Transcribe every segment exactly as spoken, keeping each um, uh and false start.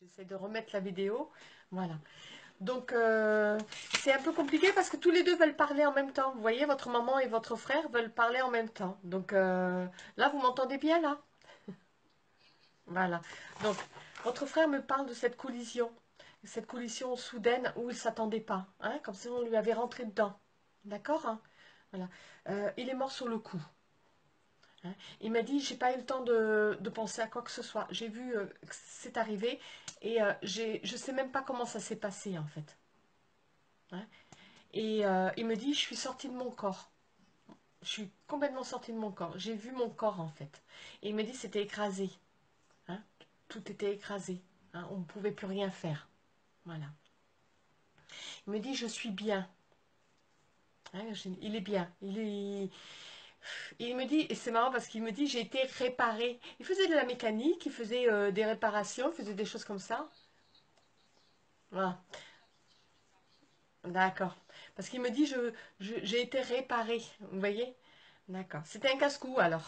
J'essaie de remettre la vidéo. Voilà. Donc, euh, c'est un peu compliqué parce que tous les deux veulent parler en même temps. Vous voyez, votre maman et votre frère veulent parler en même temps. Donc, euh, là, vous m'entendez bien, là? Voilà. Donc, votre frère me parle de cette collision. Cette collision soudaine où il ne s'attendait pas. Hein, comme si on lui avait rentré dedans. D'accord, hein? Voilà. Euh, il est mort sur le coup. Hein. Il m'a dit, j'ai pas eu le temps de, de penser à quoi que ce soit. J'ai vu euh, que c'est arrivé et euh, j'ai, je sais même pas comment ça s'est passé en fait. Hein. Et euh, il me dit, je suis sortie de mon corps. Je suis complètement sortie de mon corps. J'ai vu mon corps en fait. Et il me dit, c'était écrasé. Hein. Tout était écrasé. Hein. On ne pouvait plus rien faire. Voilà. Il me dit, je suis bien. Hein, il est bien. Il est, il me dit, et c'est marrant parce qu'il me dit, j'ai été réparé. Il faisait de la mécanique, il faisait euh, des réparations, il faisait des choses comme ça. Voilà. D'accord. Parce qu'il me dit, je, je- j'ai été réparé. Vous voyez? D'accord. C'était un casse-cou alors.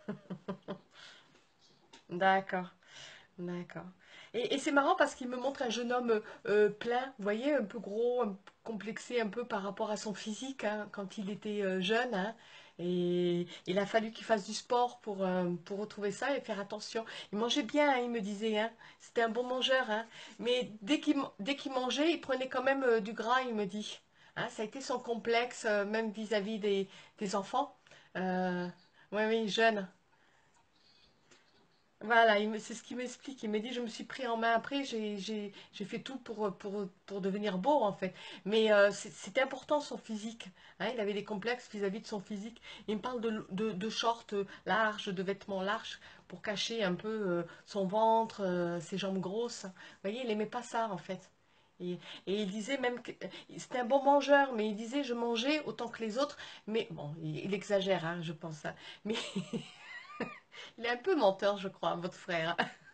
D'accord. D'accord. Et, et c'est marrant parce qu'il me montre un jeune homme euh, plein, vous voyez, un peu gros, un peu complexé un peu par rapport à son physique hein, quand il était euh, jeune. Hein. Et il a fallu qu'il fasse du sport pour, euh, pour retrouver ça et faire attention. Il mangeait bien, hein, il me disait. Hein. C'était un bon mangeur. Hein. Mais dès qu'il dès qu'il mangeait, il prenait quand même euh, du gras, il me dit. Hein, ça a été son complexe, euh, même vis-à-vis des, des enfants. Euh, oui, oui, jeune. Voilà, il me- c'est ce qu'il m'explique. Il me dit, je me suis pris en main après, j'ai j'ai- j'ai fait tout pour, pour, pour devenir beau en fait. Mais euh, c'est- c'était important son physique. Hein, il avait des complexes vis-à-vis de son physique. Il me parle de, de, de shorts larges, de vêtements larges pour cacher un peu euh, son ventre, euh, ses jambes grosses. Vous voyez, il aimait pas ça en fait. Et, et il disait même que c'était un bon mangeur, mais il disait je mangeais autant que les autres. Mais bon, il, il exagère, hein, je pense. Hein. Mais il est un peu menteur, je crois, votre frère.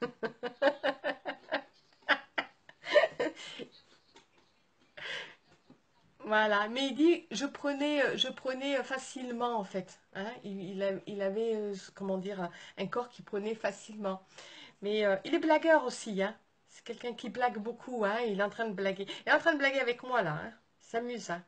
Voilà, mais il dit, je prenais, euh, je prenais euh, facilement en fait. Hein. Il, il a- il avait, euh, comment dire, un corps qui prenait facilement. Mais euh, il est blagueur aussi, hein. C'est quelqu'un qui blague beaucoup, hein. Il est en train de blaguer. Il est en train de blaguer avec moi là, hein. Il s'amuse, hein.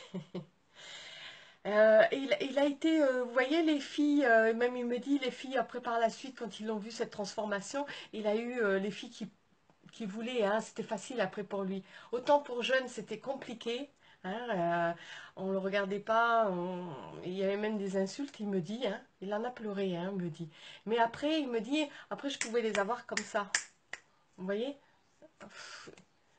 Euh, il, il a été, euh, vous voyez, les filles, euh, même il me dit, les filles après par la suite, quand ils ont vu cette transformation, il a eu euh, les filles qui qui voulait, hein, c'était facile après pour lui. Autant pour jeune, c'était compliqué. Hein, euh, on ne le regardait pas, on- il y avait même des insultes, il me dit. Hein, il en a pleuré, hein, il me dit. Mais après, il me dit, après, je pouvais les avoir comme ça. Vous voyez? Pff,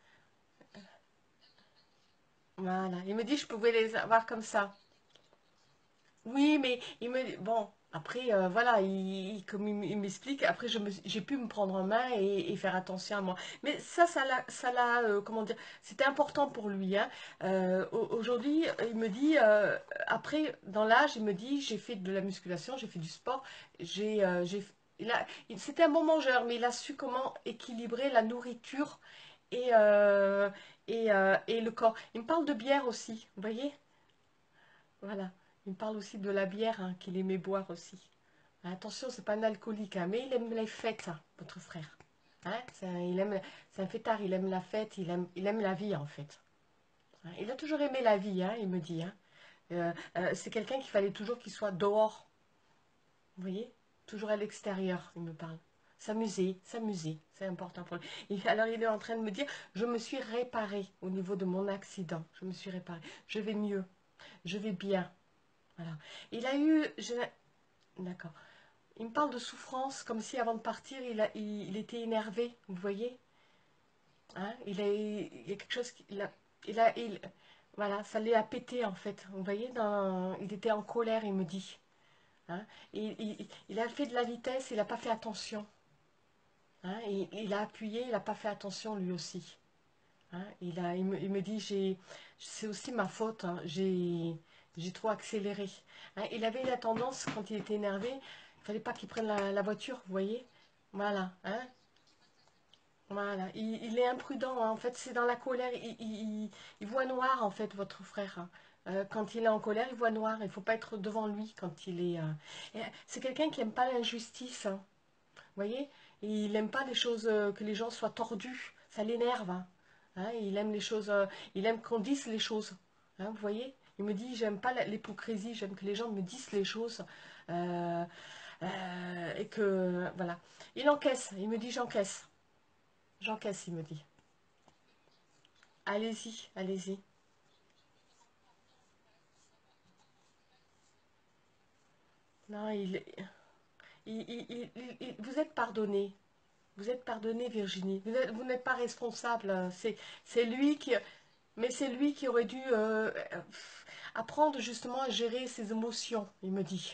voilà. Il me dit, je pouvais les avoir comme ça. Oui, mais il me bon après euh, voilà il, il- comme il, m- il m'explique après je me j'ai pu me prendre en main et, et faire attention à moi. Mais ça ça l'a ça l'a euh, comment dire c'était important pour lui hein. Euh, au- aujourd'hui il me dit euh, après dans l'âge il me dit j'ai fait de la musculation j'ai fait du sport j'ai euh, j'ai il a il- c'était un bon mangeur mais il a su comment équilibrer la nourriture et euh, et, euh, et le corps. Il me parle de bière aussi vous voyez. Voilà. Il me parle aussi de la bière hein, qu'il aimait boire aussi. Attention, c'est pas un alcoolique, hein, mais il aime les fêtes, hein, votre frère. Hein, c'est un, il aime, c'est un fêtard, il aime la fête, il aime, il aime la vie en fait. Hein, il a toujours aimé la vie, hein, il me dit. Hein. Euh, euh, c'est quelqu'un qu'il fallait toujours qu'il soit dehors, vous voyez, toujours à l'extérieur, il me parle. S'amuser, s'amuser, c'est important pour lui. Et alors il est en train de me dire, je me suis réparé au niveau de mon accident, je me suis réparé, je vais mieux, je vais bien. Voilà. Il a eu, je- d'accord. Il me parle de souffrance, comme si avant de partir, il, a, il, il était énervé, vous voyez? Hein il, a, il y a quelque chose qui... Il a, il a, il, voilà, ça l'est à péter en fait. Vous voyez, dans, il était en colère, il me dit. Hein il, il, il a fait de la vitesse, il n'a pas fait attention. Hein il, il a appuyé, il n'a pas fait attention lui aussi. Hein il, a, il, me, il me dit, j'ai, c'est aussi ma faute, hein, j'ai, j'ai trop accéléré. Hein il avait la tendance, quand il était énervé, il fallait pas qu'il prenne la, la voiture, vous voyez? Voilà, hein? Voilà. Il, il est imprudent, hein. En fait, c'est dans la colère. Il, il- il- il voit noir, en fait, votre frère. Hein. Euh, quand il est en colère, il voit noir. Il faut pas être devant lui quand il est. euh, et, euh, C'est quelqu'un qui aime pas l'injustice. Hein. Vous voyez? Et il n'aime pas les choses, euh, que les gens soient tordus. Ça l'énerve. Hein. Hein, il aime les choses, euh, il aime qu'on dise les choses. Hein, vous voyez? Il me dit, j'aime pas la- l'hypocrisie, j'aime que les gens me disent les choses. euh, euh, et que, voilà. Il encaisse, il me dit, j'encaisse. J'encaisse, il me dit. Allez-y, allez-y. Non, il, il, il- il- il- il- vous êtes pardonné. Vous êtes pardonné, Virginie. Vous êtes- vous n'êtes pas responsable. Hein. C'est, c'est lui qui, mais c'est lui qui aurait dû euh, euh, apprendre justement à gérer ses émotions, il me dit.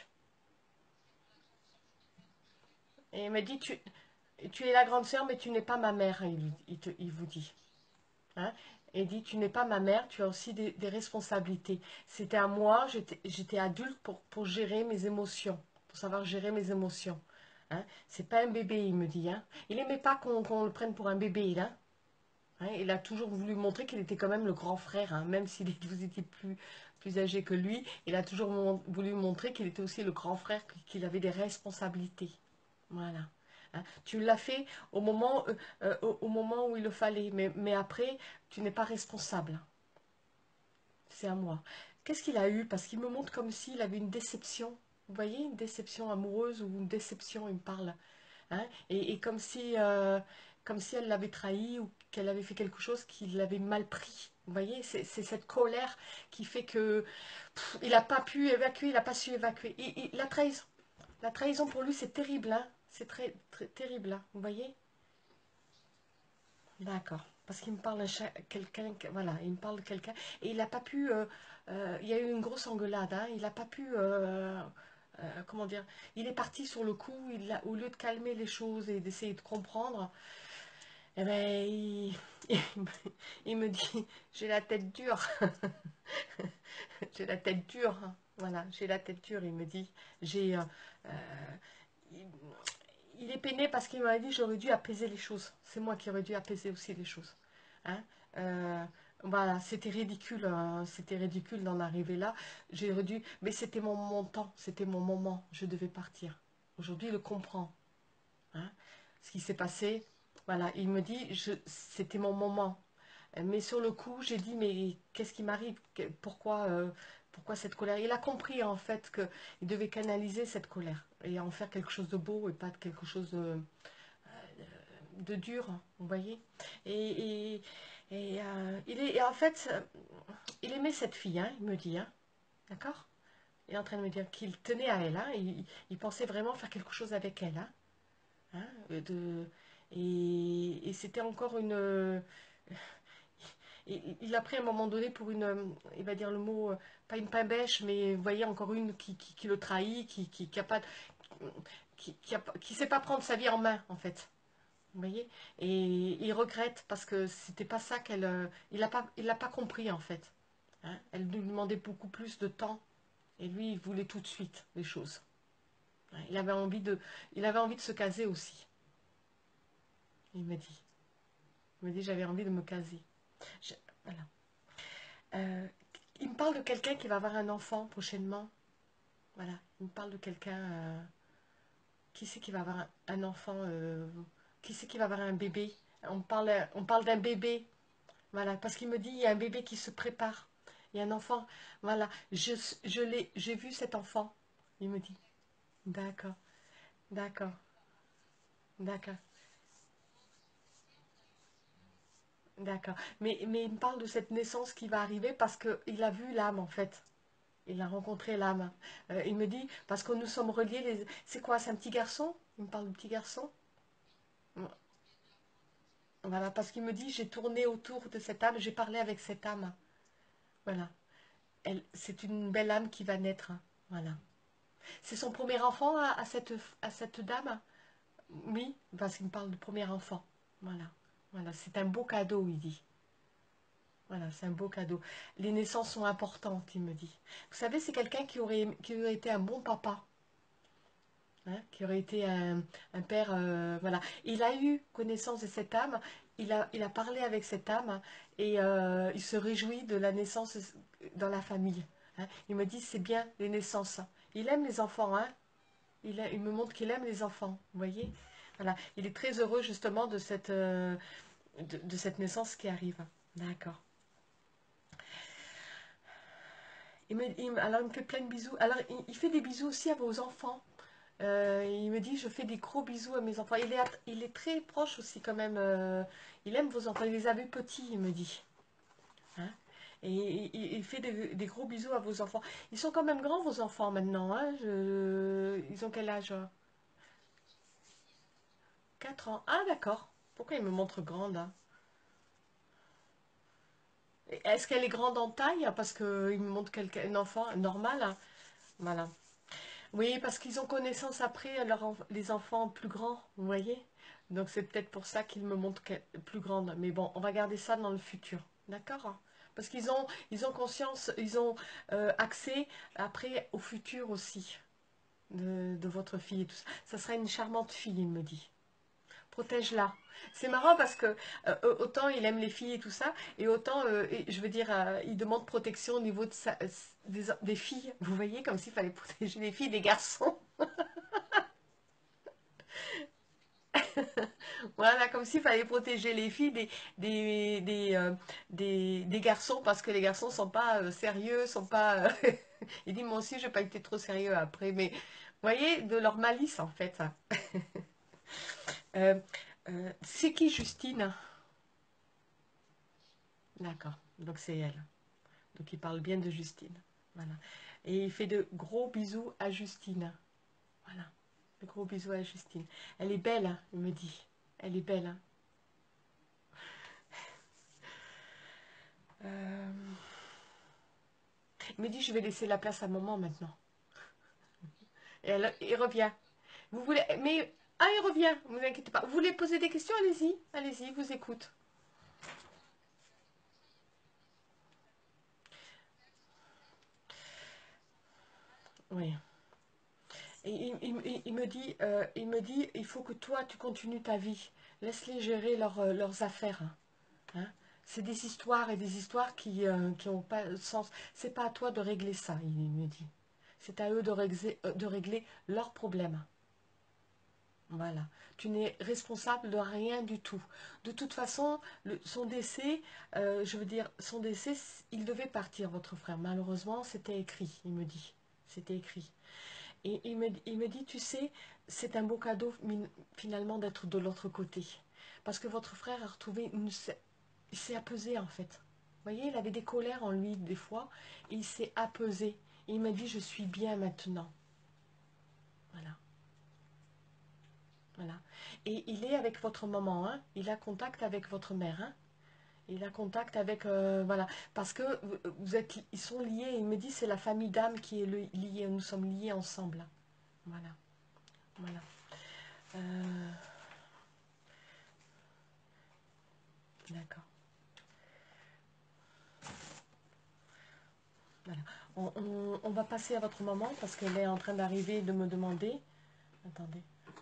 Et il me dit, tu, tu es la grande sœur, mais tu n'es pas ma mère, il, il te- il vous dit. Hein. Et il dit, tu n'es pas ma mère, tu as aussi des, des responsabilités. C'était à moi, j'étais j'étais adulte pour, pour gérer mes émotions, pour savoir gérer mes émotions. Hein. C'est pas un bébé, il me dit. Hein. Il n'aimait pas qu'on qu'on le prenne pour un bébé, là. Hein, il a toujours voulu montrer qu'il était quand même le grand frère, hein, même si vous étiez plus, plus âgé que lui, il a toujours mon- voulu montrer qu'il était aussi le grand frère, qu'il avait des responsabilités. Voilà. Hein, tu l'as fait au moment, euh, euh, au, au moment où il le fallait, mais, mais après, tu n'es pas responsable. C'est à moi. Qu'est-ce qu'il a eu? Parce qu'il me montre comme s'il avait une déception. Vous voyez, une déception amoureuse ou une déception, il me parle. Hein, et, et comme si, euh, comme si elle l'avait trahi ou qu'elle avait fait quelque chose qu'il l'avait mal pris. Vous voyez, c'est c'est cette colère qui fait que pff, il n'a pas pu évacuer, il n'a pas su évacuer. Il- il- la trahison, la trahison pour lui, c'est terrible, hein. C'est très, très terrible, hein. Vous voyez? D'accord. Parce qu'il me parle de cha- quelqu'un, que- voilà, il me parle de quelqu'un et il n'a pas pu. Euh, euh, il y a eu une grosse engueulade, hein. Il n'a pas pu. Euh, euh, comment dire? Il est parti sur le coup. Il a, au lieu de calmer les choses et d'essayer de comprendre, eh ben, il, il me dit, j'ai la tête dure. J'ai la tête dure. Hein. Voilà, j'ai la tête dure. Il me dit, j'ai. Euh, euh, il, il est peiné parce qu'il m'a dit, j'aurais dû apaiser les choses. C'est moi qui aurais dû apaiser aussi les choses. Hein. Euh, voilà, c'était ridicule. Hein. C'était ridicule d'en arriver là. J'aurais dû. Mais c'était mon, mon temps, c'était mon moment. Je devais partir. Aujourd'hui, il le comprend. Hein. Ce qui s'est passé, voilà, il me dit, je, c'était mon moment. Mais sur le coup, j'ai dit, mais qu'est-ce qui m'arrive? Que- Pourquoi, euh, pourquoi cette colère? Il a compris en fait qu'il devait canaliser cette colère et en faire quelque chose de beau et pas de quelque chose de, de dur, vous voyez? Et, et, et, euh, il est, et en fait, euh, il aimait cette fille, hein, il me dit, hein, d'accord? Il est en train de me dire qu'il tenait à elle, hein, il, il pensait vraiment faire quelque chose avec elle, hein, hein, de, et, et c'était encore une, il, il a pris à un moment donné pour une, il va dire le mot, euh, pas une pain bêche, mais vous voyez encore une qui, qui, qui le trahit, qui, qui, qui a pas, qui, qui, a qui sait pas prendre sa vie en main en fait. Vous voyez? Et il regrette parce que c'était pas ça qu'elle, euh, il a pas, il l'a pas compris en fait. Hein. Elle lui demandait beaucoup plus de temps et lui il voulait tout de suite les choses. Hein. Il avait envie de, il avait envie de se caser aussi. Il m'a dit, il m'a dit j'avais envie de me caser. Je- voilà. Euh, il me parle de quelqu'un qui va avoir un enfant prochainement. Voilà, il me parle de quelqu'un. Euh, qui c'est qui va avoir un, un enfant euh, Qui c'est qui va avoir un bébé? On parle, on parle d'un bébé. Voilà, parce qu'il me dit il y a un bébé qui se prépare. Il y a un enfant. Voilà, je, je l'ai, j'ai vu cet enfant. Il me dit. D'accord, d'accord, d'accord, d'accord. Mais, mais il me parle de cette naissance qui va arriver parce qu'il a vu l'âme en fait. Il a rencontré l'âme. Euh, il me dit, parce que nous sommes reliés, les... c'est quoi, c'est un petit garçon? Il me parle de petit garçon. Voilà, parce qu'il me dit, j'ai tourné autour de cette âme, j'ai parlé avec cette âme. Voilà. Elle, c'est une belle âme qui va naître. Voilà. C'est son premier enfant à, à cette, à cette dame? Oui, parce qu'il me parle de premier enfant. Voilà. Voilà, c'est un beau cadeau, il dit. Voilà, c'est un beau cadeau. Les naissances sont importantes, il me dit. Vous savez, c'est quelqu'un qui aurait, qui aurait été un bon papa. Hein, qui aurait été un, un père, euh, voilà. Il a eu connaissance de cette âme, il a, il a parlé avec cette âme et euh, il se réjouit de la naissance dans la famille. Hein. Il me dit c'est bien les naissances. Il aime les enfants, hein. Il, a- il me montre qu'il aime les enfants, vous voyez. Voilà, il est très heureux justement de cette, euh, de, de cette naissance qui arrive. D'accord. Il me, il me- alors il me fait plein de bisous. Alors il, il fait des bisous aussi à vos enfants. Euh, il me dit je fais des gros bisous à mes enfants. Il est, at- il est très proche aussi quand même. Euh, il aime vos enfants. Il les a vus petits, il me dit. Hein. Et il, il- il fait des, des gros bisous à vos enfants. Ils sont quand même grands vos enfants maintenant. Hein. Je- ils ont quel âge? Quatre ans. Ah d'accord. Pourquoi il me montre grande, hein? Est-ce qu'elle est grande en taille? Parce qu'il me montre quelqu'un, un enfant normal, hein. Voilà. Oui, parce qu'ils ont connaissance après, leur enf- les enfants plus grands, vous voyez? Donc c'est peut-être pour ça qu'ils me montrent que- plus grande. Mais bon, on va garder ça dans le futur. D'accord? Parce qu'ils ont, ils ont conscience, ils ont euh, accès après au futur aussi de, de votre fille et tout ça. Ça sera une charmante fille, il me dit. Protège-la. C'est marrant parce que euh, autant il aime les filles et tout ça, et autant, euh, et je veux dire, euh, il demande protection au niveau de sa- des, des filles. Vous voyez, comme s'il fallait protéger les filles des garçons. Voilà, comme s'il fallait protéger les filles des, des, des, euh, des, des garçons parce que les garçons sont pas euh, sérieux, sont pas. euh, Il dit, moi aussi, j'ai pas été trop sérieux après, mais vous voyez, de leur malice en fait. Euh, euh, c'est qui Justine? D'accord, donc c'est elle. Donc il parle bien de Justine. Voilà. Et il fait de gros bisous à Justine. Voilà. De gros bisous à Justine. Elle est belle, hein, il me dit. Elle est belle. Hein. Euh, Il me dit, je vais laisser la place à maman maintenant. Et elle, il revient. Vous voulez... Mais... Ah, il revient, ne vous inquiétez pas. Vous voulez poser des questions? Allez-y. Allez-y, il vous écoute. Oui. Et il, il- il- il me dit, euh, il me dit, il faut que toi, tu continues ta vie. Laisse-les gérer leurs euh, leurs affaires. Hein. C'est des histoires et des histoires qui euh, qui ont pas de sens. C'est pas à toi de régler ça, il me dit. C'est à eux de régler, euh, de régler leurs problèmes. Voilà. Tu n'es responsable de rien du tout. De toute façon, le- son décès, euh, je veux dire, son décès, il devait partir, votre frère. Malheureusement, c'était écrit, il me dit. C'était écrit. Et il me, il me dit, tu sais, c'est un beau cadeau min- finalement d'être de l'autre côté. Parce que votre frère a retrouvé une... Il s'est apaisé en fait. Vous voyez, il avait des colères en lui des fois, et il s'est apaisé. Et il m'a dit, je suis bien maintenant. Voilà, voilà. Et il est avec votre maman, hein. Il a contact avec votre mère, hein. Il a contact avec, euh, voilà, parce que vous vous êtes, ils sont liés. Il me dit, c'est la famille d'âme qui est le- liée. Nous sommes liés ensemble. Voilà, voilà. Euh, d'accord. Voilà. On, on- on va passer à votre maman parce qu'elle est en train d'arriver et de me demander. Attendez.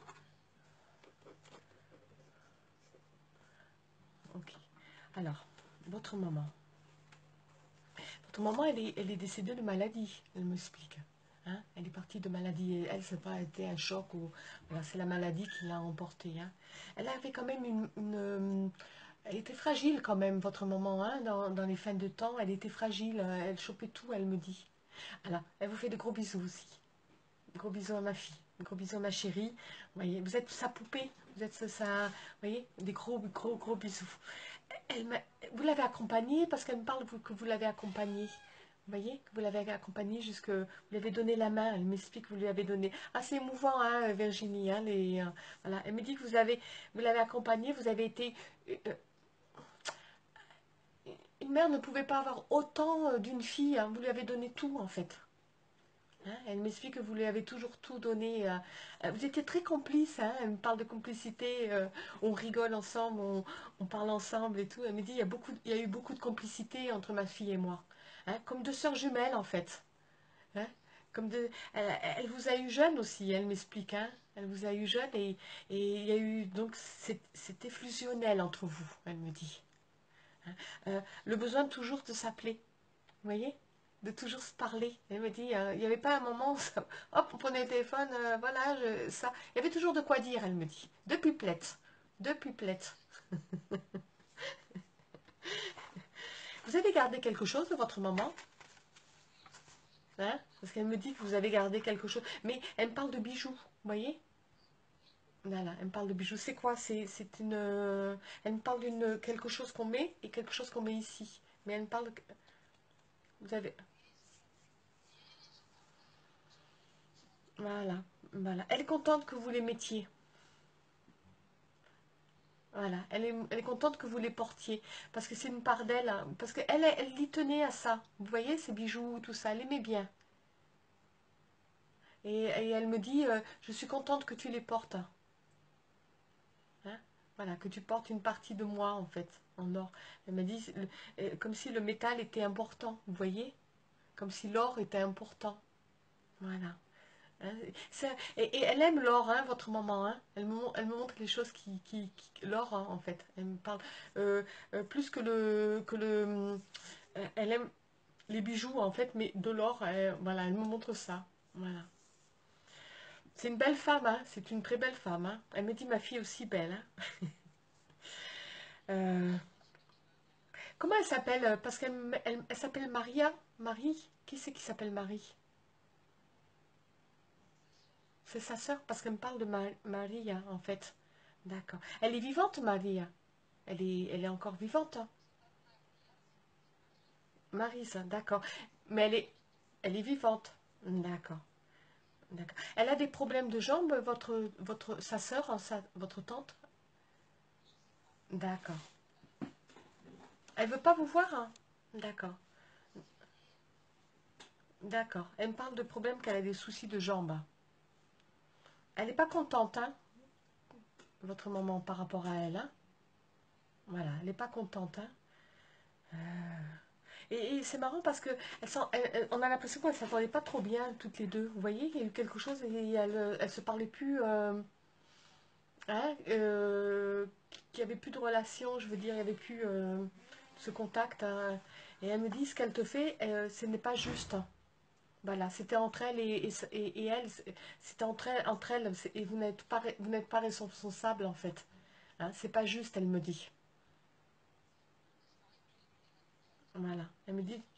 Ok. Alors, votre maman. Votre maman, elle est, elle est décédée de maladie, elle m'explique. Hein, elle est partie de maladie. Et elle, ça n'a pas été un choc. Ou, voilà, c'est la maladie qui l'a emportée. Hein. Elle avait quand même une, une, euh, elle était fragile quand même, votre maman, hein, dans, dans les fins de temps. Elle était fragile. euh, Elle chopait tout, elle me dit. Alors, elle vous fait de gros bisous aussi. Gros bisous à ma fille. Gros bisous à ma chérie. Vous voyez, vous êtes sa poupée. Vous êtes sa... Vous voyez, des gros, gros, gros bisous. Elle m'a- vous l'avez accompagnée parce qu'elle me parle que vous l'avez accompagnée. Vous voyez, que vous l'avez accompagnée jusque... Vous lui avez donné la main. Elle m'explique que vous lui avez donné... Ah, c'est émouvant, hein, Virginie. Hein, les, euh, voilà. Elle me dit que vous avez, vous l'avez accompagnée. Vous avez été... euh, euh, une mère ne pouvait pas avoir autant euh, d'une fille. Hein. Vous lui avez donné tout, en fait. Hein, elle m'explique que vous lui avez toujours tout donné. euh, euh, vous étiez très complice. Hein, elle me parle de complicité. Euh, on rigole ensemble, on, on parle ensemble et tout. Elle me dit il y a beaucoup, il y a eu beaucoup de complicité entre ma fille et moi. Hein, comme deux sœurs jumelles en fait. Hein, comme de, elle, elle vous a eu jeune aussi. Elle m'explique. Hein, elle vous a eu jeune et, et il y a eu donc c'est- c'était fusionnel entre vous. Elle me dit. Hein. Euh, le besoin toujours de s'appeler. Vous voyez? de toujours se parler. Elle me dit, euh, il n'y avait pas un moment où ça- hop, on prenait le téléphone, euh, voilà, je- ça. Il y avait toujours de quoi dire, elle me dit. Deux pipelettes. Deux pipelettes. Vous avez gardé quelque chose de votre maman? Hein? Parce qu'elle me dit que vous avez gardé quelque chose. Mais elle me parle de bijoux, vous voyez? Voilà, elle me parle de bijoux. C'est quoi? C'est c'est une... euh, Elle me parle d'une quelque chose qu'on met et quelque chose qu'on met ici. Mais elle me parle... de- Vous avez... Voilà, voilà. Elle est contente que vous les mettiez. Voilà, elle est, elle est contente que vous les portiez. Parce que c'est une part d'elle. Hein. Parce qu'elle, elle elle y tenait à ça. Vous voyez, ces bijoux, tout ça. Elle aimait bien. Et, et elle me dit, euh, je suis contente que tu les portes. Hein. Voilà, que tu portes une partie de moi, en fait, en or. Elle m'a dit, le- euh, comme si le métal était important. Vous voyez? Comme si l'or était important. Voilà. Hein, c'est- et, et elle aime l'or, hein, votre maman. Hein. Elle me, mon- elle me montre les choses qui... qui, qui- l'or, hein, en fait. Elle me parle euh, euh, plus que le... Que le euh, elle aime les bijoux, en fait, mais de l'or. Elle- voilà, elle me montre ça. Voilà. C'est une belle femme, hein. C'est une très belle femme. Hein. Elle me dit, ma fille aussi belle. Hein. Euh, comment elle s'appelle? euh, Parce qu'elle m- elle, elle s'appelle Maria. Marie? Qui c'est qui s'appelle Marie? C'est sa sœur? Parce qu'elle me parle de Ma- Maria, en fait. D'accord. Elle est vivante, Maria. Elle est, elle est encore vivante. Hein. Marisa, d'accord. Mais elle est, elle est vivante. D'accord. D'accord. Elle a des problèmes de jambes, votre, votre, sa sœur, hein, sa- votre tante? D'accord. Elle veut pas vous voir? Hein. D'accord. D'accord. Elle me parle de problèmes qu'elle a des soucis de jambes. Elle n'est pas contente, hein, votre maman, par rapport à elle. Hein. Voilà, elle n'est pas contente. Hein. Et, et c'est marrant parce que elles sont- elles- elles- on a l'impression qu'elles ne s'entendaient pas trop bien toutes les deux. Vous voyez, il y a eu quelque chose et elles ne se parlaient plus. Euh, hein, euh, qu'il n'y avait plus de relation, je veux dire, il n'y avait plus euh, ce contact. Hein. Et elle me dit, ce qu'elle te fait, euh, ce n'est pas juste. Voilà, c'était entre elle et, et, et- et elle, c'était entre elles, entre elles et vous n'êtes pas, vous n'êtes pas responsable en fait. Hein, c'est pas juste, elle me dit. Voilà, elle me dit,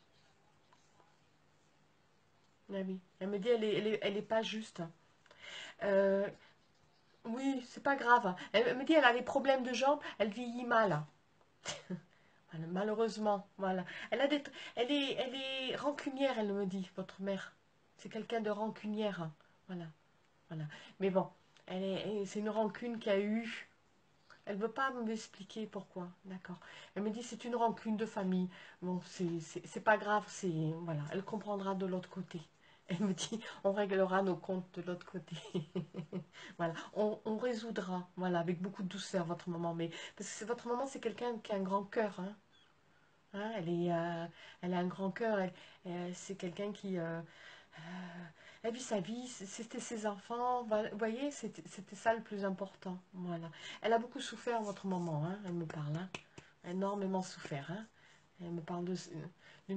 ah oui, elle me dit, elle est, elle est, elle est pas juste. Euh, oui, c'est pas grave. Elle me dit, elle a des problèmes de jambes, elle vieillit mal. Voilà, malheureusement, voilà. Elle a des, elle est, elle est rancunière, elle me dit, votre mère. C'est quelqu'un de rancunière. Voilà, voilà. Mais bon, elle est, c'est une rancune qu'il y a eu. Elle veut pas m'expliquer pourquoi, d'accord. Elle me dit c'est une rancune de famille. Bon, c'est c'est- c'est pas grave, c'est voilà, elle comprendra de l'autre côté. Elle me dit on réglera nos comptes de l'autre côté. Voilà, on, on résoudra, voilà, avec beaucoup de douceur votre maman. Mais parce que c'est- votre maman c'est quelqu'un qui a un grand cœur, hein. Hein, elle est, euh, elle a un grand cœur. Elle- elle- c'est quelqu'un qui euh, euh, elle vit sa vie, c'était ses enfants, voilà, vous voyez, c'était c'était ça le plus important. Voilà. Elle a beaucoup souffert, votre maman, hein, elle me parle, hein, énormément souffert. Hein. Elle me parle de... d'une-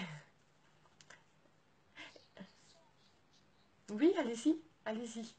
Oui, allez-y, allez-y.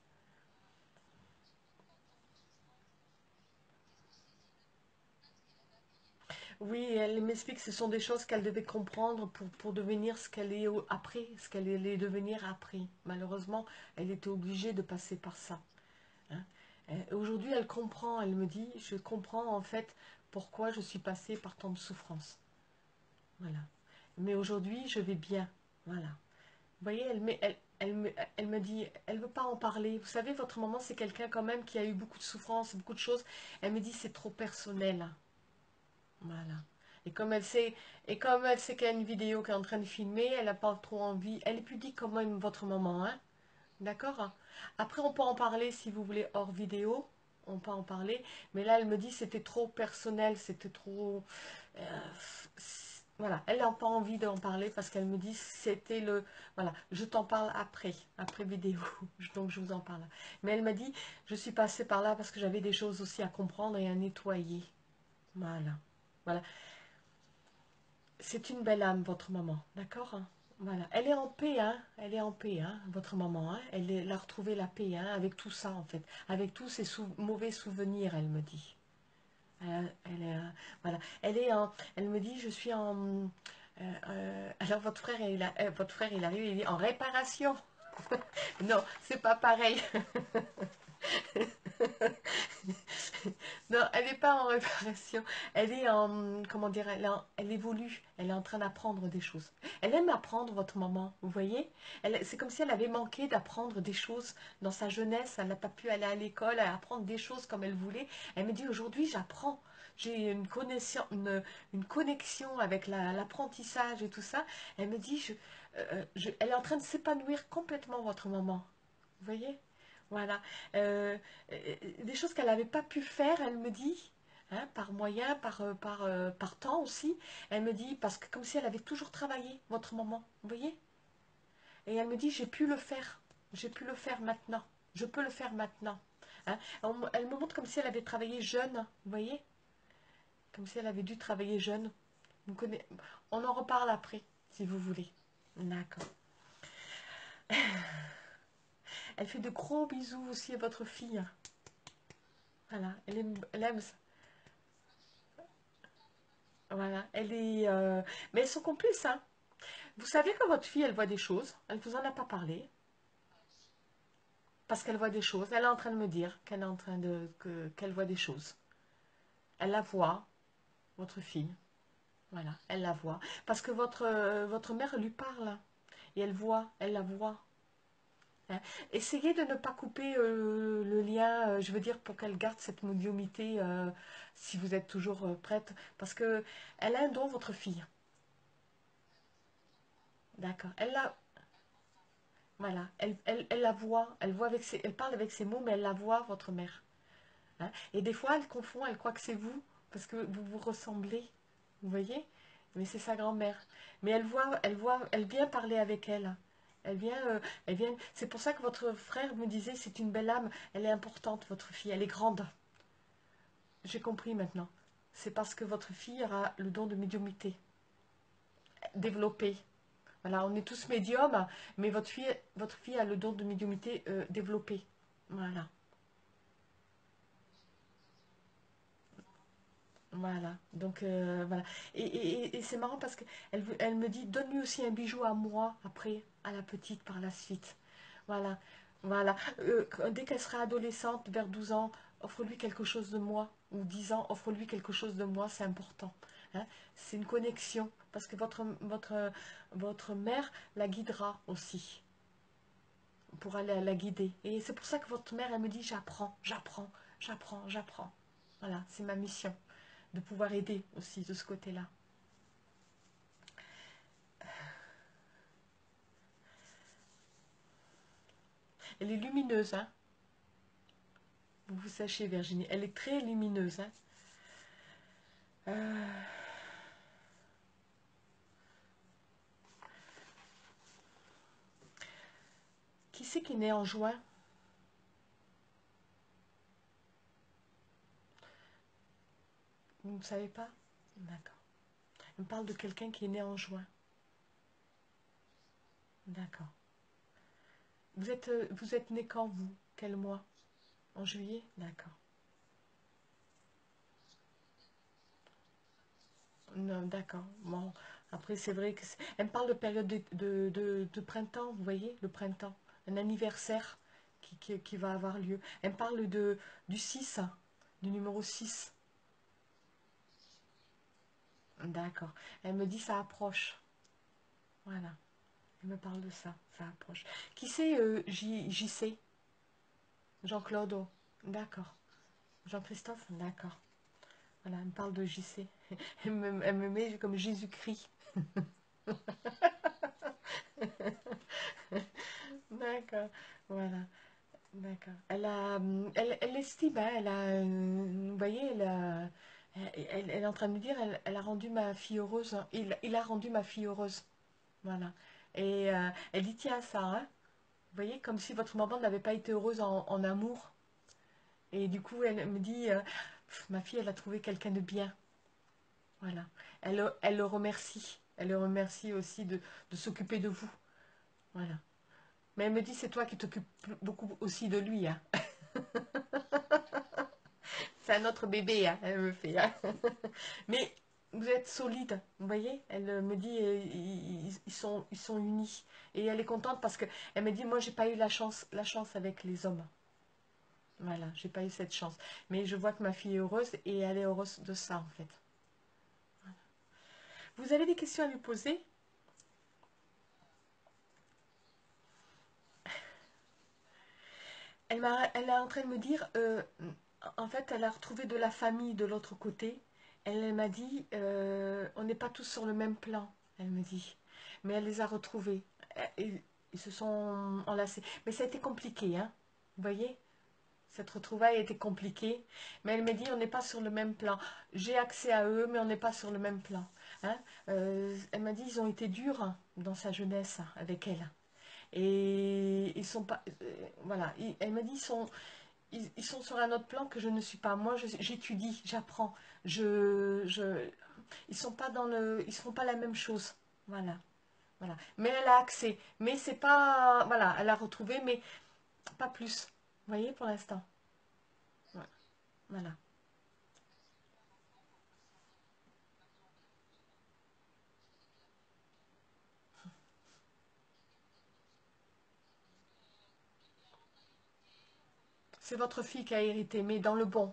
Oui, elle m'explique que ce sont des choses qu'elle devait comprendre pour, pour devenir ce qu'elle est au- après, ce qu'elle allait devenir après. Malheureusement, elle était obligée de passer par ça. Hein. Euh, Aujourd'hui, elle comprend, elle me dit, je comprends en fait pourquoi je suis passée par tant de souffrances. Voilà. Mais aujourd'hui, je vais bien. Voilà. Vous voyez, elle, me- elle, elle, me, elle me dit, elle ne veut pas en parler. Vous savez, votre maman, c'est quelqu'un quand même qui a eu beaucoup de souffrances, beaucoup de choses. Elle me dit, c'est trop personnel. Voilà. Et comme elle sait, et comme elle sait qu'il y a une vidéo qui est en train de filmer, elle n'a pas trop envie. Elle est pudique quand même, votre maman, hein. D'accord? Après, on peut en parler si vous voulez hors vidéo. On peut en parler. Mais là, elle me dit c'était trop personnel, c'était trop... euh, c- voilà, elle n'a pas envie d'en parler parce qu'elle me dit c'était le... Voilà, je t'en parle après, après vidéo. Donc, je vous en parle. Mais elle m'a dit, je suis passée par là parce que j'avais des choses aussi à comprendre et à nettoyer. Voilà. Voilà. C'est une belle âme, votre maman. D'accord? Voilà, elle est en paix, hein. Elle est en paix, hein, votre maman, hein. Elle, est- elle a retrouvé la paix, hein, avec tout ça, en fait. Avec tous ces sou- mauvais souvenirs, elle me dit. Elle, elle est, euh, voilà. Elle est en, elle me dit, je suis en... euh, euh, alors, votre frère, il a, euh, votre frère, il arrive, il dit, en réparation. Non, c'est pas pareil. Non, elle n'est pas en réparation. Elle est en, comment dire, elle, est en- elle évolue. Elle est en train d'apprendre des choses. Elle aime apprendre, votre maman, vous voyez? Elle, c'est comme si elle avait manqué d'apprendre des choses dans sa jeunesse. Elle n'a pas pu aller à l'école, à apprendre des choses comme elle voulait. Elle me dit, aujourd'hui, j'apprends. J'ai une connexion, une, une connexion avec la- l'apprentissage et tout ça. Elle me dit, je, euh, je- elle est en train de s'épanouir complètement, votre maman. Vous voyez? Voilà. Euh, euh, des choses qu'elle n'avait pas pu faire, elle me dit, hein, par moyen, par, euh, par, euh, par temps aussi. Elle me dit, parce que comme si elle avait toujours travaillé, votre maman, vous voyez? Et elle me dit, j'ai pu le faire. J'ai pu le faire maintenant. Je peux le faire maintenant. Hein. On me- Elle me montre comme si elle avait travaillé jeune, vous voyez? Comme si elle avait dû travailler jeune. Vous connaissez... On en reparle après, si vous voulez. D'accord. Elle fait de gros bisous aussi à votre fille. Voilà, elle aime, elle aime ça. Voilà, elle est... euh, mais elles sont complices, hein. Vous savez que votre fille, elle voit des choses. Elle vous en a pas parlé. Parce qu'elle voit des choses. Elle est en train de me dire qu'elle est en train de... que- qu'elle voit des choses. Elle la voit, votre fille. Voilà, elle la voit. Parce que votre, euh, votre mère lui parle. Et elle voit, elle la voit. Hein. Essayez de ne pas couper euh, le lien, euh, je veux dire, pour qu'elle garde cette médiumnité, euh, si vous êtes toujours euh, prête. Parce que elle a un don, votre fille. D'accord. Elle l'a, voilà. Elle, elle, elle la voit. Elle voit avec ses, elle parle avec ses mots, mais elle la voit, votre mère. Hein. Et des fois, elle confond, elle croit que c'est vous, parce que vous vous ressemblez. Vous voyez? Mais c'est sa grand-mère. Mais elle voit, elle voit, elle vient parler avec elle. Elle vient, euh, elle vient. C'est pour ça que votre frère me disait, c'est une belle âme. Elle est importante, votre fille. Elle est grande. J'ai compris maintenant. C'est parce que votre fille aura le don de médiumnité développé. Voilà, on est tous médiums, mais votre fille, votre fille a le don de médiumnité euh, développé. Voilà, voilà. Donc euh, voilà. Et, et- et c'est marrant parce qu'elle elle elle me dit, donne-lui aussi un bijou à moi après, à la petite par la suite. Voilà, voilà. Euh, dès qu'elle sera adolescente, vers douze ans, offre-lui quelque chose de moi. Ou dix ans, offre-lui quelque chose de moi, c'est important. Hein. C'est une connexion. Parce que votre, votre, votre mère la guidera aussi. Pour aller la guider. Et c'est pour ça que votre mère, elle me dit, j'apprends, j'apprends, j'apprends, j'apprends. Voilà, c'est ma mission, de pouvoir aider aussi de ce côté-là. Elle est lumineuse, hein. Vous vous sachez, Virginie, elle est très lumineuse, hein. Euh, qui c'est qui est né en juin? Vous ne savez pas? D'accord. Elle me parle de quelqu'un qui est né en juin. D'accord. Vous êtes, euh, vous êtes né quand, vous? Quel mois? En juillet? D'accord. Non, d'accord. Bon, après, c'est vrai que... c'est- Elle me parle de période de, de, de- de printemps, vous voyez, le printemps. Un anniversaire qui, qui, qui va avoir lieu. Elle me parle de, du six, du numéro six. D'accord. Elle me dit ça approche. Voilà. Elle me parle de ça. Ça approche. Qui c'est euh, J, J C? Jean-Claude. Oh. D'accord. Jean-Christophe? D'accord. Voilà, elle me parle de J C. Elle me, elle me met comme Jésus-Christ. D'accord. Voilà. D'accord. Elle a, hum, elle, elle estime, hein, elle a, euh, vous voyez, elle, a- elle, elle- elle est en train de me dire, elle, elle a rendu ma fille heureuse. Hein. Il, il a rendu ma fille heureuse. Voilà. Et euh, elle y tient à ça, hein. Vous voyez, comme si votre maman n'avait pas été heureuse en, en amour. Et du coup, elle me dit, euh, Pff, ma fille, elle a trouvé quelqu'un de bien. Voilà. Elle, le- elle le remercie. Elle le remercie aussi de, de s'occuper de vous. Voilà. Mais elle me dit, c'est toi qui t'occupes beaucoup aussi de lui, hein. C'est un autre bébé, hein, elle me fait, hein. Mais vous êtes solide, vous voyez? Elle euh, me dit, euh, ils, ils sont, ils sont unis. Et elle est contente parce que elle me dit, moi, j'ai pas eu la chance, la chance avec les hommes. Voilà, j'ai pas eu cette chance. Mais je vois que ma fille est heureuse et elle est heureuse de ça, en fait. Vous avez des questions à lui poser? Elle m'a, elle est en train de me dire, euh, en fait, elle a retrouvé de la famille de l'autre côté. Elle, elle m'a dit, euh, on n'est pas tous sur le même plan, elle me dit. Mais elle les a retrouvés. Et, ils se sont enlacés. Mais ça a été compliqué, hein. Vous voyez? Cette retrouvaille a été compliquée. Mais elle m'a dit, on n'est pas sur le même plan. J'ai accès à eux, mais on n'est pas sur le même plan. Hein. Euh, elle m'a dit, ils ont été durs dans sa jeunesse avec elle. Et ils sont pas. Euh, voilà. Ils- elle m'a dit, ils sont, ils, ils sont sur un autre plan que je ne suis pas. Moi, je- j'étudie, j'apprends. Je, je, ils sont pas dans le, ils font pas la même chose. Voilà, voilà. Mais elle a accès. Mais c'est pas, voilà, elle a retrouvé, mais pas plus. Vous voyez, pour l'instant. Ouais, voilà. C'est votre fille qui a hérité, mais dans le bon,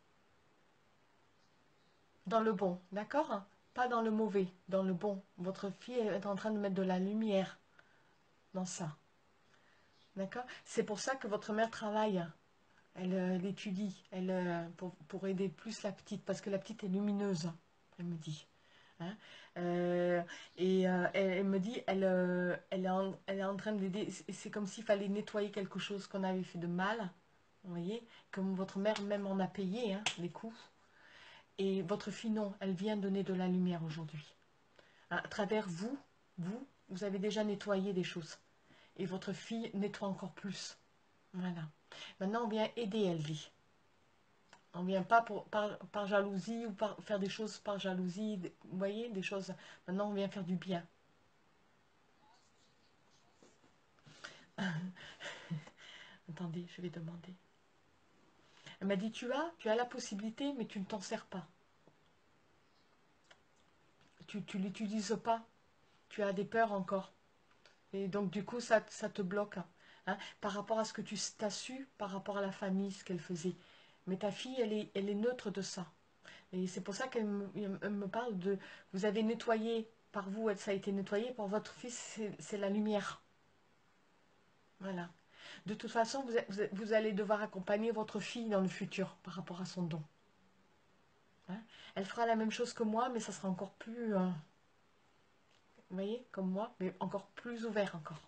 dans le bon, d'accord? Pas dans le mauvais, dans le bon. Votre fille est en train de mettre de la lumière dans ça, d'accord? C'est pour ça que votre mère travaille. Elle, euh, elle étudie, elle, euh, pour, pour aider plus la petite, parce que la petite est lumineuse, elle me dit. Hein. Euh, et euh, elle, elle me dit, elle, euh, elle, est en, elle est en train d'aider. C'est c'est comme s'il fallait nettoyer quelque chose qu'on avait fait de mal. Vous voyez, comme votre mère même en a payé, hein, les coups. Et votre fille, non, elle vient donner de la lumière aujourd'hui. À travers vous, vous, vous avez déjà nettoyé des choses. Et votre fille nettoie encore plus. Voilà. Maintenant, on vient aider, elle dit. On vient pas pour, par, par jalousie ou par faire des choses par jalousie. Vous voyez, des choses. Maintenant, on vient faire du bien. Attendez, je vais demander. Elle m'a dit, tu as, tu as la possibilité, mais tu ne t'en sers pas. Tu ne l'utilises pas. Tu as des peurs encore. Et donc, du coup, ça, ça te bloque. Hein, par rapport à ce que tu as su, par rapport à la famille, ce qu'elle faisait. Mais ta fille, elle est, elle est neutre de ça. Et c'est pour ça qu'elle me, elle me parle de... Vous avez nettoyé, par vous, ça a été nettoyé. Pour votre fils, c'est la lumière. Voilà. De toute façon, vous, vous, vous allez devoir accompagner votre fille dans le futur par rapport à son don. Hein. Elle fera la même chose que moi, mais ça sera encore plus... euh, vous voyez, comme moi, mais encore plus ouvert encore.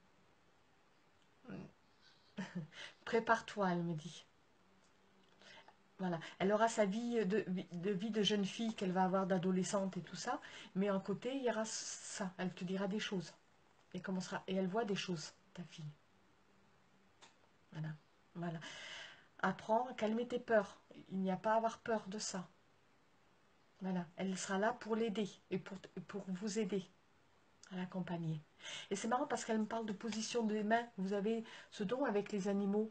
Prépare-toi, elle me dit. Voilà. Elle aura sa vie de, de vie de jeune fille qu'elle va avoir d'adolescente et tout ça, mais en côté, il y aura ça. Elle te dira des choses. Et commencera, et elle voit des choses, ta fille. Voilà. Voilà. Apprends à calmer tes peurs. Il n'y a pas à avoir peur de ça. Voilà. Elle sera là pour l'aider et pour, pour vous aider à l'accompagner. Et c'est marrant parce qu'elle me parle de position des mains. Vous avez ce don avec les animaux.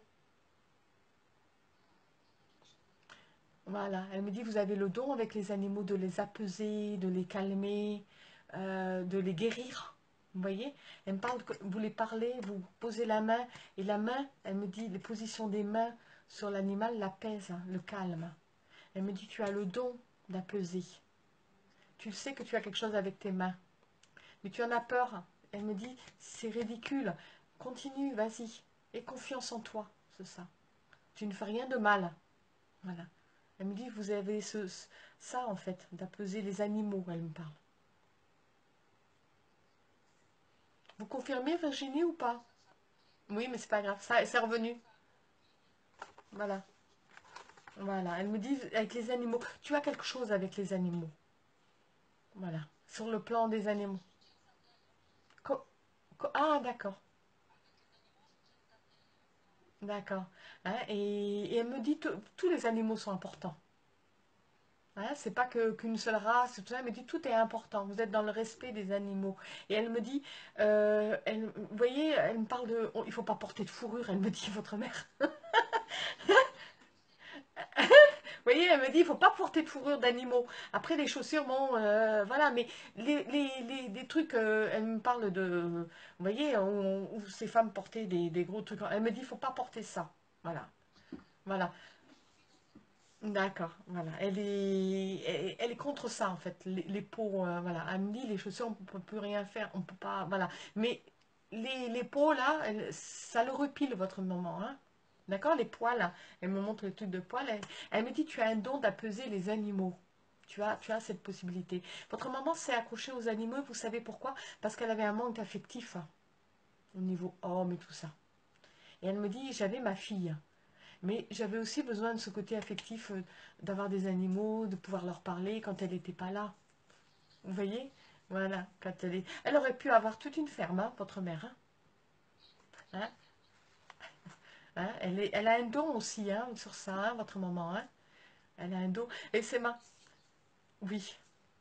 Voilà, elle me dit, vous avez le don avec les animaux de les apaiser, de les calmer, euh, de les guérir. Vous voyez? Elle me parle, que vous les parlez, vous posez la main, et la main, elle me dit, les positions des mains sur l'animal l'apaisent, le calme. Elle me dit, tu as le don d'apaiser. Tu sais que tu as quelque chose avec tes mains, mais tu en as peur. Elle me dit, c'est ridicule. Continue, vas-y. Aie confiance en toi, c'est ça. Tu ne fais rien de mal. Voilà. Elle me dit, vous avez ce, ça en fait, d'apaiser les animaux, elle me parle. Vous confirmez Virginie ou pas? Oui, mais c'est pas grave, ça c'est revenu. Voilà, voilà. Elle me dit, avec les animaux, tu as quelque chose avec les animaux. Voilà, sur le plan des animaux. Co- co- ah, d'accord, d'accord. Hein, et, et elle me dit, tous les animaux sont importants. Hein, c'est pas que qu'une seule race, tout ça. Elle me dit tout est important. Vous êtes dans le respect des animaux. Et elle me dit, euh, elle, vous voyez, elle me parle de, oh, il faut pas porter de fourrure. Elle me dit votre mère. Vous voyez, elle me dit, il faut pas porter de fourrure d'animaux. Après, les chaussures, bon, euh, voilà, mais les, les, les, des trucs, euh, elle me parle de, vous voyez, où, où ces femmes portaient des, des gros trucs. Elle me dit, il faut pas porter ça. Voilà, voilà. D'accord, voilà. Elle est, elle, elle est contre ça, en fait, les, les peaux, euh, voilà. Elle me dit, les chaussures, on peut plus rien faire, on peut pas, voilà. Mais les, les peaux, là, elle- ça le repile, votre maman, hein. D'accord, les poils, là. Elle me montre le truc de poils. Elle, elle me dit, tu as un don d'apaiser les animaux. Tu as, tu as cette possibilité. Votre maman s'est accrochée aux animaux, vous savez pourquoi? Parce qu'elle avait un manque affectif, hein, au niveau homme et tout ça. Et elle me dit, j'avais ma fille. Mais j'avais aussi besoin de ce côté affectif, euh, d'avoir des animaux, de pouvoir leur parler quand elle n'était pas là. Vous voyez? Voilà, quand elle est... Elle aurait pu avoir toute une ferme, hein, votre mère. Hein. Hein. Hein. Elle est... Elle a un don aussi, hein, sur ça, hein, votre maman. Hein. Elle a un don. Et c'est ma... Oui.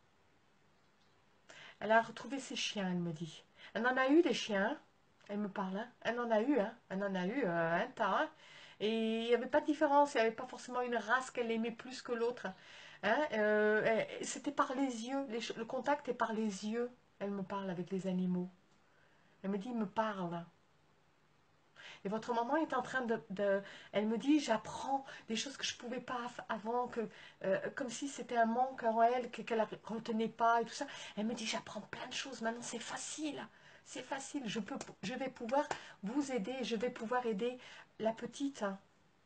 Elle a retrouvé ses chiens, elle me dit. Elle en a eu des chiens. Hein. Elle me parle. Hein. Elle en a eu, hein. Elle en a eu euh, un tas. Hein. Et il n'y avait pas de différence. Il n'y avait pas forcément une race qu'elle aimait plus que l'autre. Hein. Euh, C'était par les yeux. Les le contact est par les yeux. Elle me parle avec les animaux. Elle me dit, me parle. Et votre maman est en train de... de elle me dit, j'apprends des choses que je ne pouvais pas avant, que, euh, comme si c'était un manque en elle, qu'elle ne retenait pas et tout ça. Elle me dit, j'apprends plein de choses. Maintenant, c'est facile. C'est facile. Je, peux, je vais pouvoir vous aider. Je vais pouvoir aider la petite. Hein.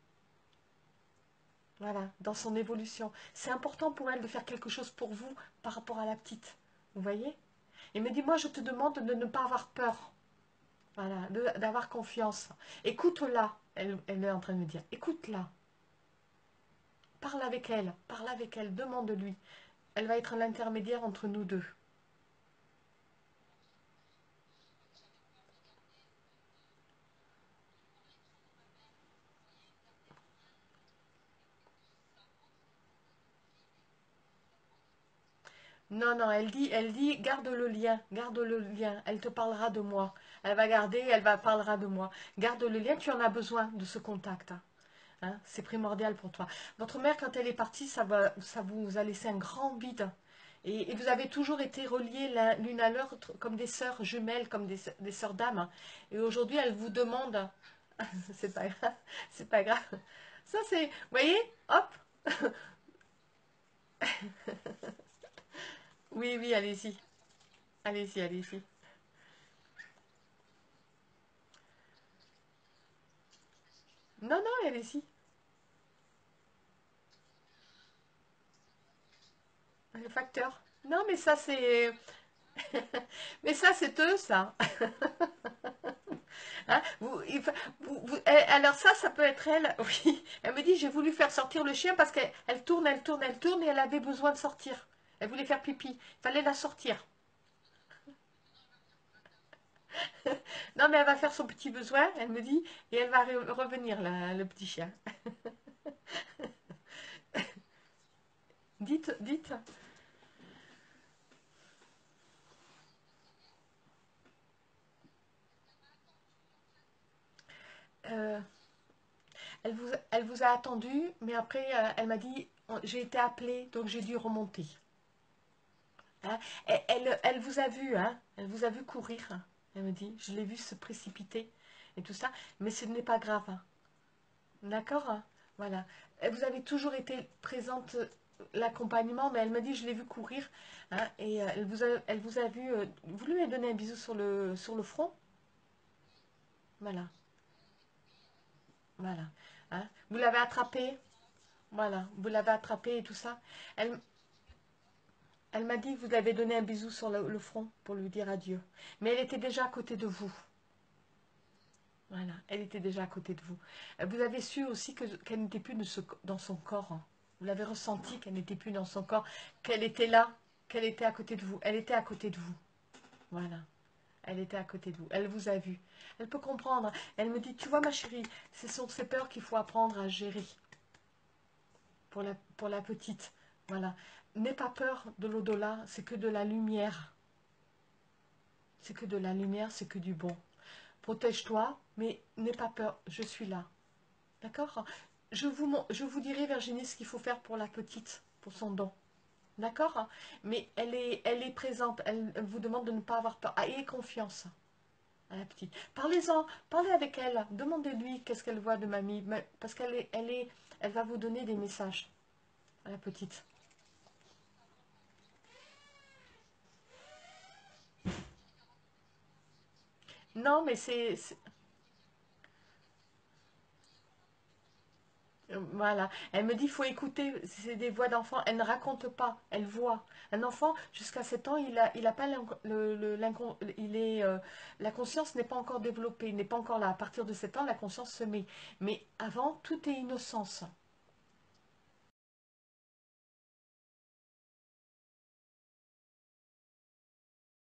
Voilà, dans son évolution. C'est important pour elle de faire quelque chose pour vous par rapport à la petite. Vous voyez? Il me dit, moi, je te demande de ne pas avoir peur. Voilà, d'avoir confiance. Écoute-la, elle, elle est en train de me dire. Écoute-la. Parle avec elle. Parle avec elle. Demande-lui. Elle va être l'intermédiaire entre nous deux. Non, non, elle dit, elle dit, garde le lien, garde le lien. Elle te parlera de moi. Elle va garder, elle va parlera de moi. Garde le lien, tu en as besoin de ce contact. Hein. Hein, c'est primordial pour toi. Votre mère, quand elle est partie, ça, va, ça vous a laissé un grand vide. Et, et vous avez toujours été reliés l'une à l'autre comme des sœurs jumelles, comme des, des sœurs d'âme. Hein. Et aujourd'hui, elle vous demande, c'est pas grave, c'est pas grave. Ça, c'est, vous voyez, hop, oui, oui, allez-y, allez-y, allez-y. Non, non, allez-y, le facteur. Non, mais ça, c'est, mais ça, c'est eux, ça. Hein, vous, il fa- vous- vous- elle- alors ça, ça peut être elle. Oui, elle me dit, j'ai voulu faire sortir le chien parce qu'elle elle tourne, elle tourne, elle tourne et elle avait besoin de sortir. Elle voulait faire pipi. Il fallait la sortir. Non, mais elle va faire son petit besoin, elle me dit, et elle va re- revenir, là, le petit chien. Dites, dites. Euh, elle vous, elle vous a attendu, mais après, euh, elle m'a dit, on- j'ai été appelée, donc j'ai dû remonter. Hein. Elle, elle, elle vous a vu, hein, elle vous a vu courir. Hein. Elle me dit, je l'ai vu se précipiter et tout ça, mais ce n'est pas grave. Hein. D'accord? Hein. Voilà. Et vous avez toujours été présente, euh, l'accompagnement, mais elle m'a dit, je l'ai vu courir. Hein, et euh, elle vous a, elle vous a vu. Euh, vous lui avez donné un bisou sur le, sur le front? Voilà. Voilà. Hein, vous l'avez attrapé? Voilà. Vous l'avez attrapé et tout ça. Elle, elle m'a dit que vous avez donné un bisou sur le, le front pour lui dire adieu. Mais elle était déjà à côté de vous. Voilà. Elle était déjà à côté de vous. Euh, Vous avez su aussi que, qu'elle n'était plus de ce- dans son corps. Hein. Vous l'avez ressenti qu'elle n'était plus dans son corps, qu'elle était là, qu'elle était à côté de vous. Elle était à côté de vous. Voilà. Elle était à côté de vous. Elle vous a vu. Elle peut comprendre. Elle me dit, tu vois ma chérie, ce sont ces peurs qu'il faut apprendre à gérer pour la, pour la petite. Voilà. N'aie pas peur de l'au-delà, c'est que de la lumière. C'est que de la lumière, c'est que du bon. Protège-toi, mais n'aie pas peur, je suis là. D'accord? Je vous, mon- je vous dirai, Virginie, ce qu'il faut faire pour la petite, pour son don. D'accord? Mais elle est, elle est présente, elle, elle vous demande de ne pas avoir peur. Ah, ayez confiance à la petite. Parlez-en, parlez avec elle, demandez-lui qu'est-ce qu'elle voit de mamie, mais- parce qu'elle est, elle est, elle va vous donner des messages à la petite. Non, mais c'est, c'est- voilà. Elle me dit, il faut écouter, c'est des voix d'enfant. Elle ne raconte pas, elle voit. Un enfant, jusqu'à sept ans, il a, il a pas l'inco- le, le- l'incon- il est, euh, la conscience n'est pas encore développée, n'est pas encore là. À partir de sept ans, la conscience se met. Mais avant, tout est innocence.